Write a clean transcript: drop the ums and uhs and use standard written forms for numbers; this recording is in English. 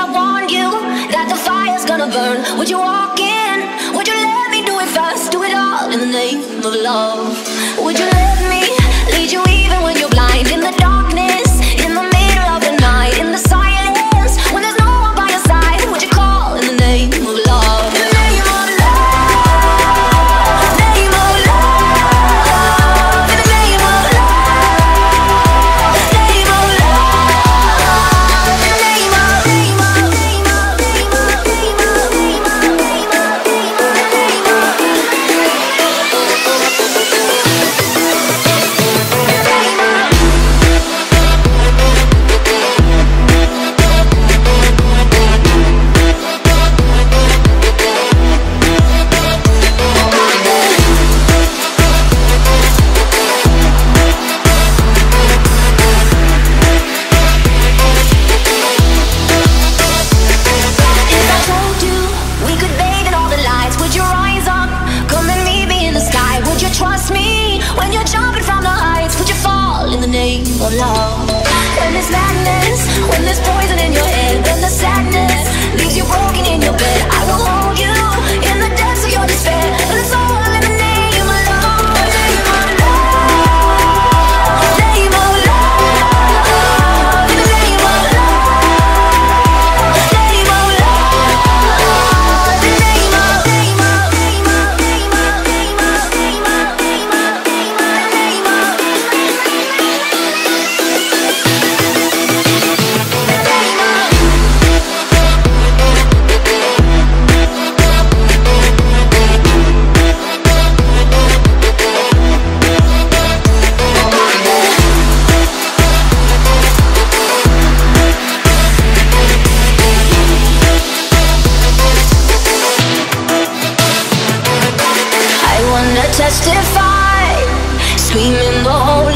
I warned you that the fire's gonna burn? Would you walk in? Would you let me do it fast? Do it all in the name of love. Would you let me lead you even when you're blind? In the darkness, in the middle of the night, in the silence, when there's no one by your side, would you call in the name of love? In the name of love, name of love, in the name of love, name of love, in the name of love. When there's madness, when there's poison in your head, when the sadness leaves you broken in your bed, I will hold you in the depths of your despair. And it's all in the name of love. Name of love, name of love, in the name of love, name of love, the name of testify, screaming the whole